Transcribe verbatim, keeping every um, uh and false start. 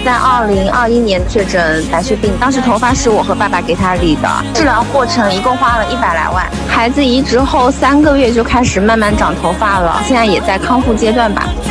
在二零二一年确诊白血病，当时头发是我和爸爸给他理的，治疗过程一共花了一百来万。孩子移植后三个月就开始慢慢长头发了，现在也在康复阶段吧。